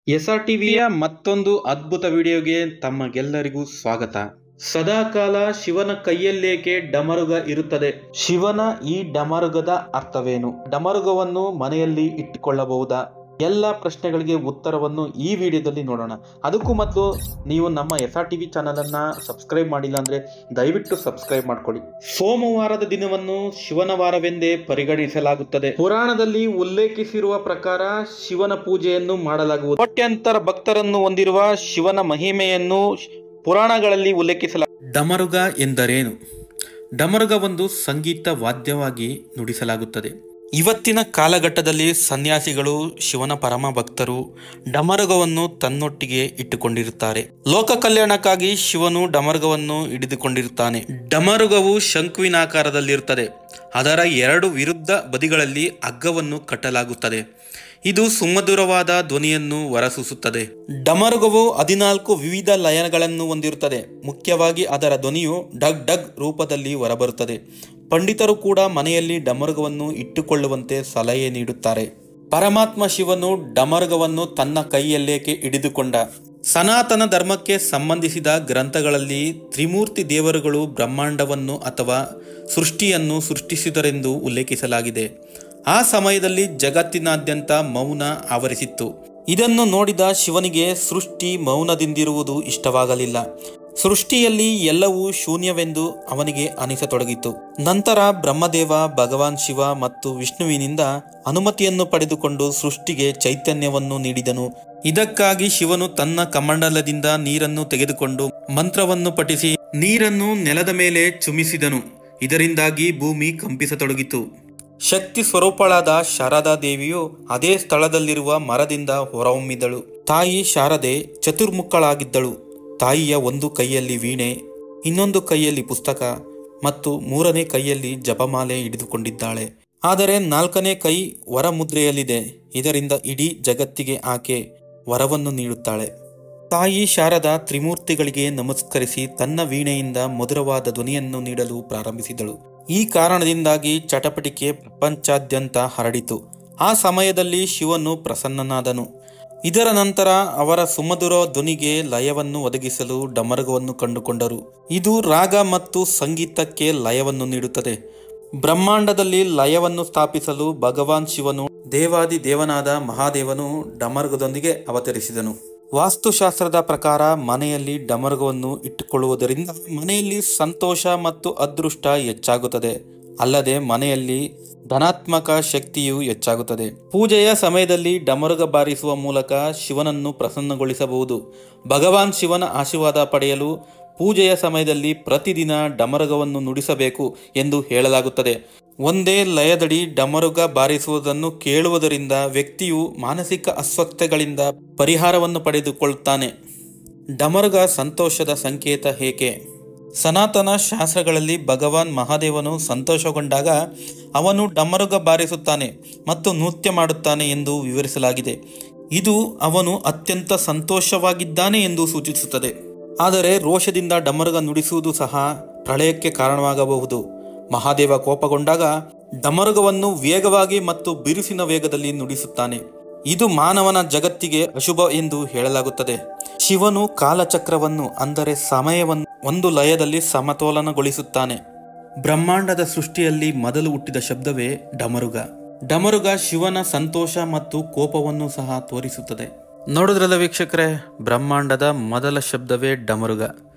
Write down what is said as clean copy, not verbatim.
S R ಟಿವಿಯ ಮತ್ತೊಂದು ಅದ್ಭುತ ವಿಡಿಯೋಗೆ ತಮಗೆಲ್ಲರಿಗೂ ಸ್ವಾಗತ. ಸದಾಕಾಲ ಶಿವನ ಕೈಯಲ್ಲೇಕೆ ಡಮರುಗ ಇರುತ್ತದೆ? ಶಿವನ ಈ ಡಮರುಗದ ಅರ್ಥವೇನು? ಡಮರುಗವನ್ನು ಮನೆಯಲ್ಲಿ ಇಟ್ಟುಕೊಳ್ಳಬಹುದಾ? ಎಲ್ಲ ಪ್ರಶ್ನೆಗಳಿಗೆ ಉತ್ತರವನ್ನು ಈ ವಿಡಿಯೋದಲ್ಲಿ ನೋಡೋಣ. ಅದಕ್ಕೂ ಮೊದಲು ನೀವು ನಮ್ಮ ಎಸ್ಆರ್ ಟಿವಿ ಚಾನಲ್ ಅನ್ನ ಸಬ್ಸ್ಕ್ರೈಬ್ ಮಾಡಿಲ್ಲ ಅಂದ್ರೆ ದಯವಿಟ್ಟು ಸಬ್ಸ್ಕ್ರೈಬ್ ಮಾಡ್ಕೊಳ್ಳಿ. ಸೋಮವಾರದ ದಿನವನ್ನು ಶಿವನ ವಾರವೆಂದೇ ಪರಿಗಣಿಸಲಾಗುತ್ತದೆ. ಪುರಾಣದಲ್ಲಿ ಉಲ್ಲೇಖಿಸಿರುವ ಪ್ರಕಾರ ಶಿವನ ಪೂಜೆಯನ್ನು ಮಾಡಲಾಗುವುದು. ಕೋಟ್ಯಾಂತರ ಭಕ್ತರನ್ನು ಹೊಂದಿರುವ ಶಿವನ ಮಹಿಮೆಯನ್ನು ಪುರಾಣಗಳಲ್ಲಿ ಉಲ್ಲೇಖಿಸಲಾಗಿದೆ. ಡಮರುಗ ಎಂದರೇನು? ಡಮರುಗ ಒಂದು ಸಂಗೀತ ವಾದ್ಯವಾಗಿ ನುಡಿಸಲಾಗುತ್ತದೆ. ಇವತ್ತಿನ ಕಾಲಘಟ್ಟದಲ್ಲಿ ಸನ್ಯಾಸಿಗಳು, ಶಿವನ ಪರಮ ಭಕ್ತರು ಡಮರುಗವನ್ನು ತನ್ನೊಟ್ಟಿಗೆ ಇಟ್ಟುಕೊಂಡಿರುತ್ತಾರೆ. ಲೋಕ ಕಲ್ಯಾಣಕ್ಕಾಗಿ ಶಿವನು ಡಮರುಗವನ್ನು ಹಿಡಿದುಕೊಂಡಿರುತ್ತಾನೆ. ಡಮರುಗವು ಶಂಕುವಿನಾಕಾರದಲ್ಲಿರುತ್ತದೆ. ಅದರ ಎರಡು ವಿರುದ್ಧ ಬದಿಗಳಲ್ಲಿ ಹಗ್ಗವನ್ನು ಕಟ್ಟಲಾಗುತ್ತದೆ. ಇದು ಸುಮಧುರವಾದ ಧ್ವನಿಯನ್ನು ಹೊರಸೂಸುತ್ತದೆ. ಡಮರುಗವು 14 ವಿವಿಧ ಲಯಗಳನ್ನು ಹೊಂದಿರುತ್ತದೆ. ಮುಖ್ಯವಾಗಿ ಅದರ ಧ್ವನಿಯು ಡಗ್ ಡಗ್ ರೂಪದಲ್ಲಿ ಹೊರಬರುತ್ತದೆ. ಪಂಡಿತರು ಕೂಡ ಮನೆಯಲ್ಲಿ ಡಮರುಗವನ್ನು ಇಟ್ಟುಕೊಳ್ಳುವಂತೆ ಸಲಹೆ ನೀಡುತ್ತಾರೆ. ಪರಮಾತ್ಮ ಶಿವನು ಡಮರುಗವನ್ನು ತನ್ನ ಕೈಯಲ್ಲೇಕೆ ಹಿಡಿದುಕೊಂಡ? ಸನಾತನ ಧರ್ಮಕ್ಕೆ ಸಂಬಂಧಿಸಿದ ಗ್ರಂಥಗಳಲ್ಲಿ ತ್ರಿಮೂರ್ತಿ ದೇವರುಗಳು ಬ್ರಹ್ಮಾಂಡವನ್ನು ಅಥವಾ ಸೃಷ್ಟಿಯನ್ನು ಸೃಷ್ಟಿಸಿದರೆಂದು ಉಲ್ಲೇಖಿಸಲಾಗಿದೆ. ಆ ಸಮಯದಲ್ಲಿ ಜಗತ್ತಿನಾದ್ಯಂತ ಮೌನ ಆವರಿಸಿತ್ತು. ಇದನ್ನು ನೋಡಿದ ಶಿವನಿಗೆ ಸೃಷ್ಟಿ ಮೌನದಿಂದಿರುವುದು ಇಷ್ಟವಾಗಲಿಲ್ಲ. ಸೃಷ್ಟಿಯಲ್ಲಿ ಎಲ್ಲವೂ ಶೂನ್ಯವೆಂದು ಅವನಿಗೆ ಅನಿಸತೊಡಗಿತು. ನಂತರ ಬ್ರಹ್ಮದೇವ, ಭಗವಾನ್ ಶಿವ ಮತ್ತು ವಿಷ್ಣುವಿನಿಂದ ಅನುಮತಿಯನ್ನು ಪಡೆದುಕೊಂಡು ಸೃಷ್ಟಿಗೆ ಚೈತನ್ಯವನ್ನು ನೀಡಿದನು. ಇದಕ್ಕಾಗಿ ಶಿವನು ತನ್ನ ಕಮಂಡಲದಿಂದ ನೀರನ್ನು ತೆಗೆದುಕೊಂಡು ಮಂತ್ರವನ್ನು ಪಠಿಸಿ ನೀರನ್ನು ನೆಲದ ಮೇಲೆ ಚುಮಿಸಿದನು. ಇದರಿಂದಾಗಿ ಭೂಮಿ ಕಂಪಿಸತೊಡಗಿತು. ಶಕ್ತಿ ಸ್ವರೂಪಳಾದ ಶಾರದಾ ದೇವಿಯು ಅದೇ ಸ್ಥಳದಲ್ಲಿರುವ ಮರದಿಂದ ಹೊರಹೊಮ್ಮಿದಳು. ತಾಯಿ ಶಾರದೆ ಚತುರ್ಮುಖಳಾಗಿದ್ದಳು. ತಾಯಿಯ ಒಂದು ಕೈಯಲ್ಲಿ ವೀಣೆ, ಇನ್ನೊಂದು ಕೈಯಲ್ಲಿ ಪುಸ್ತಕ ಮತ್ತು ಮೂರನೇ ಕೈಯಲ್ಲಿ ಜಪಮಾಲೆ ಹಿಡಿದುಕೊಂಡಿದ್ದಾಳೆ. ಆದರೆ 4ನೇ ಕೈ ವರಮುದ್ರೆಯಲ್ಲಿದೆ. ಇದರಿಂದ ಇಡೀ ಜಗತ್ತಿಗೆ ಆಕೆ ವರವನ್ನು ನೀಡುತ್ತಾಳೆ. ತಾಯಿ ಶಾರದಾ ತ್ರಿಮೂರ್ತಿಗಳಿಗೆ ನಮಸ್ಕರಿಸಿ ತನ್ನ ವೀಣೆಯಿಂದ ಮಧುರವಾದ ಧ್ವನಿಯನ್ನು ನೀಡಲು ಪ್ರಾರಂಭಿಸಿದಳು. ಈ ಕಾರಣದಿಂದಾಗಿ ಚಟಪಟಿಕೆ ಪ್ರಪಂಚಾದ್ಯಂತ ಹರಡಿತು. ಆ ಸಮಯದಲ್ಲಿ ಶಿವನು ಪ್ರಸನ್ನನಾದನು. ಇದರ ನಂತರ ಅವರ ಸುಮಧುರ ಧ್ವನಿಗೆ ಲಯವನ್ನು ಒದಗಿಸಲು ಡಮರುಗವನ್ನು ಕಂಡುಕೊಂಡರು. ಇದು ರಾಗ ಮತ್ತು ಸಂಗೀತಕ್ಕೆ ಲಯವನ್ನು ನೀಡುತ್ತದೆ. ಬ್ರಹ್ಮಾಂಡದಲ್ಲಿ ಲಯವನ್ನು ಸ್ಥಾಪಿಸಲು ಭಗವಾನ್ ಶಿವನು ದೇವಾದಿ ದೇವನಾದ ಮಹಾದೇವನು ಡಮರುಗದೊಂದಿಗೆ ಅವತರಿಸಿದನು. ವಾಸ್ತುಶಾಸ್ತ್ರದ ಪ್ರಕಾರ ಮನೆಯಲ್ಲಿ ಡಮರುಗವನ್ನು ಇಟ್ಟುಕೊಳ್ಳುವುದರಿಂದ ಮನೆಯಲ್ಲಿ ಸಂತೋಷ ಮತ್ತು ಅದೃಷ್ಟ ಹೆಚ್ಚಾಗುತ್ತದೆ. ಅಲ್ಲದೆ ಮನೆಯಲ್ಲಿ ಧನಾತ್ಮಕ ಶಕ್ತಿಯು ಹೆಚ್ಚಾಗುತ್ತದೆ. ಪೂಜೆಯ ಸಮಯದಲ್ಲಿ ಡಮರುಗ ಬಾರಿಸುವ ಮೂಲಕ ಶಿವನನ್ನು ಪ್ರಸನ್ನಗೊಳಿಸಬಹುದು. ಭಗವಾನ್ ಶಿವನ ಆಶೀರ್ವಾದ ಪಡೆಯಲು ಪೂಜೆಯ ಸಮಯದಲ್ಲಿ ಪ್ರತಿದಿನ ಡಮರುಗವನ್ನು ನುಡಿಸಬೇಕು ಎಂದು ಹೇಳಲಾಗುತ್ತದೆ. ಒಂದೇ ಲಯದಡಿ ಡಮರುಗ ಬಾರಿಸುವುದನ್ನು ಕೇಳುವುದರಿಂದ ವ್ಯಕ್ತಿಯು ಮಾನಸಿಕ ಅಸ್ವಸ್ಥತೆಗಳಿಂದ ಪರಿಹಾರವನ್ನು ಪಡೆದುಕೊಳ್ಳುತ್ತಾನೆ. ಡಮರುಗ ಸಂತೋಷದ ಸಂಕೇತ ಏಕೆ? ಸನಾತನ ಶಾಸ್ತ್ರಗಳಲ್ಲಿ ಭಗವಾನ್ ಮಹಾದೇವನು ಸಂತೋಷಗೊಂಡಾಗ ಅವನು ಡಮರುಗ ಬಾರಿಸುತ್ತಾನೆ ಮತ್ತು ನೃತ್ಯ ಮಾಡುತ್ತಾನೆ ಎಂದು ವಿವರಿಸಲಾಗಿದೆ. ಇದು ಅವನು ಅತ್ಯಂತ ಸಂತೋಷವಾಗಿದ್ದಾನೆ ಎಂದು ಸೂಚಿಸುತ್ತದೆ. ಆದರೆ ರೋಷದಿಂದ ಡಮರುಗ ನುಡಿಸುವುದು ಸಹ ಪ್ರಳಯಕ್ಕೆ ಕಾರಣವಾಗಬಹುದು. ಮಹಾದೇವ ಕೋಪಗೊಂಡಾಗ ಡಮರುಗವನ್ನು ವೇಗವಾಗಿ ಮತ್ತು ಬಿರುಸಿನ ವೇಗದಲ್ಲಿ ನುಡಿಸುತ್ತಾನೆ. ಇದು ಮಾನವನ ಜಗತ್ತಿಗೆ ಅಶುಭ ಎಂದು ಹೇಳಲಾಗುತ್ತದೆ. ಶಿವನು ಕಾಲಚಕ್ರವನ್ನು ಅಂದರೆ ಸಮಯವನ್ನು ಒಂದು ಲಯದಲ್ಲಿ ಸಮತೋಲನಗೊಳಿಸುತ್ತಾನೆ. ಬ್ರಹ್ಮಾಂಡದ ಸೃಷ್ಟಿಯಲ್ಲಿ ಮೊದಲು ಹುಟ್ಟಿದ ಶಬ್ದವೇ ಡಮರುಗ. ಡಮರುಗ ಶಿವನ ಸಂತೋಷ ಮತ್ತು ಕೋಪವನ್ನು ಸಹ ತೋರಿಸುತ್ತದೆ. ನೋಡಿದ್ರಲ್ಲ ವೀಕ್ಷಕರೇ, ಬ್ರಹ್ಮಾಂಡದ ಮೊದಲ ಶಬ್ದವೇ ಡಮರುಗ.